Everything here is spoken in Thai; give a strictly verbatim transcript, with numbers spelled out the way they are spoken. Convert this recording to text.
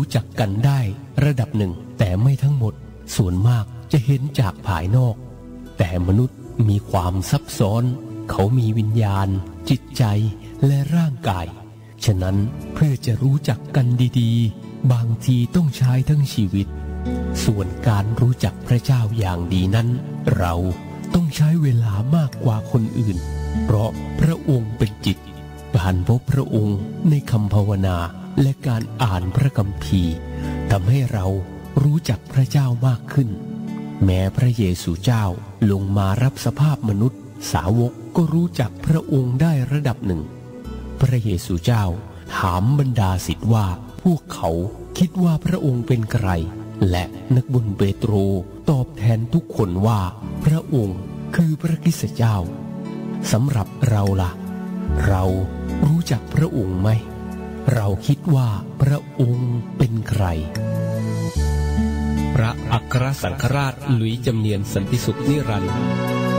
จักกันได้ระดับหนึ่งแต่ไม่ทั้งหมดส่วนมากจะเห็นจากภายนอกแต่มนุษย์มีความซับซ้อนเขามีวิญญาณจิตใจและร่างกายฉะนั้นเพื่อจะรู้จักกันดีๆบางทีต้องใช้ทั้งชีวิตส่วนการรู้จักพระเจ้าอย่างดีนั้นเราต้องใช้เวลามากกว่าคนอื่นเพราะพระองค์เป็นจิตการพบพระองค์ในคำภาวนาและการอ่านพระคัมภีร์ทำให้เรารู้จักพระเจ้ามากขึ้นแม้พระเยซูเจ้าลงมารับสภาพมนุษย์สาวกก็รู้จักพระองค์ได้ระดับหนึ่งพระเยซูเจ้าถามบรรดาศิษย์ว่าพวกเขาคิดว่าพระองค์เป็นใครและนักบุญเปโตรตอบแทนทุกคนว่าพระองค์คือพระคริสต์เจ้าสำหรับเราล่ะเรารู้จักพระองค์ไหมเราคิดว่าพระองค์เป็นใครพระอัครสังฆราชหลุยส์จำเนียนสันติสุขนิรันดร์